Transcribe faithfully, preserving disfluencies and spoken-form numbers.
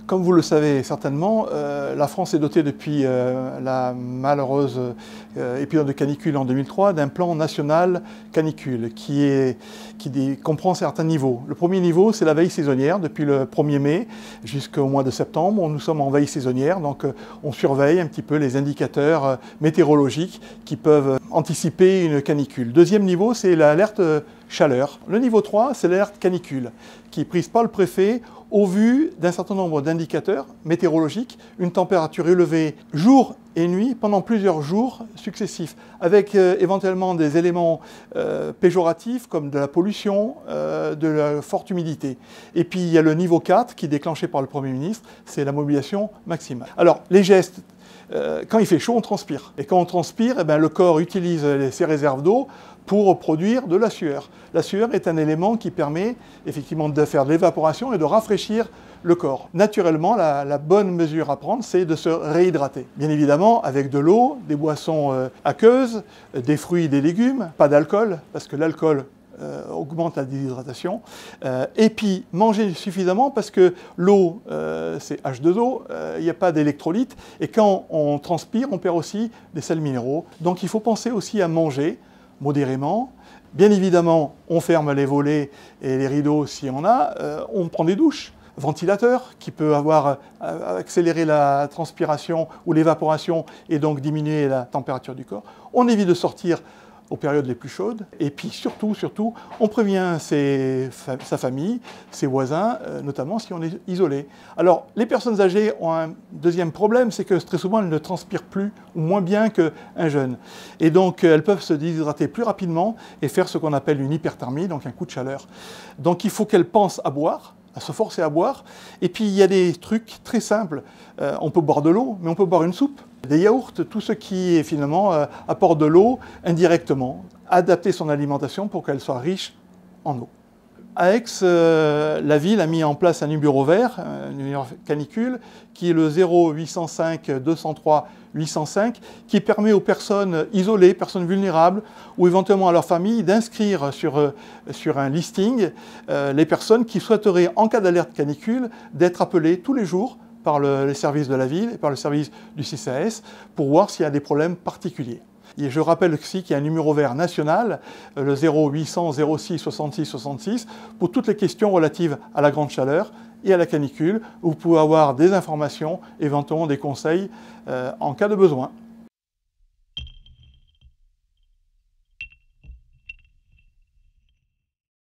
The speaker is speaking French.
Comme vous le savez certainement, euh, la France est dotée depuis euh, la malheureuse euh, épisode de canicule en deux mille trois d'un plan national canicule qui, est, qui dit, comprend certains niveaux. Le premier niveau, c'est la veille saisonnière. Depuis le premier mai jusqu'au mois de septembre, nous sommes en veille saisonnière, donc euh, on surveille un petit peu les indicateurs euh, météorologiques qui peuvent anticiper une canicule. Deuxième niveau, c'est l'alerte chaleur. Le niveau trois, c'est l'alerte canicule, qui est prise par le préfet au vu d'un certain nombre d'indicateurs météorologiques, une température élevée jour et nuit pendant plusieurs jours successifs, avec euh, éventuellement des éléments euh, péjoratifs comme de la pollution, euh, de la forte humidité. Et puis il y a le niveau quatre qui est déclenché par le Premier ministre, c'est la mobilisation maximale. Alors les gestes, euh, quand il fait chaud, on transpire. Et quand on transpire, eh bien, le corps utilise ses réserves d'eau pour produire de la sueur. La sueur est un élément qui permet effectivement de faire de l'évaporation et de rafraîchir le corps. Naturellement, la, la bonne mesure à prendre, c'est de se réhydrater. Bien évidemment, avec de l'eau, des boissons euh, aqueuses, euh, des fruits et des légumes, pas d'alcool, parce que l'alcool euh, augmente la déshydratation. Euh, et puis, manger suffisamment, parce que l'eau, euh, c'est H deux O, il n'y a pas d'électrolytes, et quand on transpire, on perd aussi des sels minéraux. Donc il faut penser aussi à manger modérément. Bien évidemment, on ferme les volets et les rideaux si on a, euh, on prend des douches. Ventilateur qui peut avoir euh, accéléré la transpiration ou l'évaporation et donc diminuer la température du corps. On évite de sortir aux périodes les plus chaudes. Et puis surtout, surtout, on prévient ses, sa famille, ses voisins, euh, notamment si on est isolé. Alors, les personnes âgées ont un deuxième problème, c'est que très souvent, elles ne transpirent plus ou moins bien qu'un jeune. Et donc, elles peuvent se déshydrater plus rapidement et faire ce qu'on appelle une hyperthermie, donc un coup de chaleur. Donc, il faut qu'elles pensent à boire, à se forcer à boire. Et puis, il y a des trucs très simples. Euh, on peut boire de l'eau, mais on peut boire une soupe, des yaourts, tout ce qui finalement euh, apporte de l'eau indirectement. Adapter son alimentation pour qu'elle soit riche en eau. À Aix, euh, la ville a mis en place un numéro vert, un numéro canicule, qui est le zéro huit cent cinq deux cent trois huit cent cinq, qui permet aux personnes isolées, personnes vulnérables, ou éventuellement à leur famille, d'inscrire sur, euh, sur un listing euh, les personnes qui souhaiteraient, en cas d'alerte canicule, d'être appelées tous les jours par le, les services de la ville et par le service du C C A S pour voir s'il y a des problèmes particuliers. Et je rappelle aussi qu'il y a un numéro vert national, le zéro huit cents zéro six soixante-six soixante-six, pour toutes les questions relatives à la grande chaleur et à la canicule, où vous pouvez avoir des informations, éventuellement des conseils euh, en cas de besoin.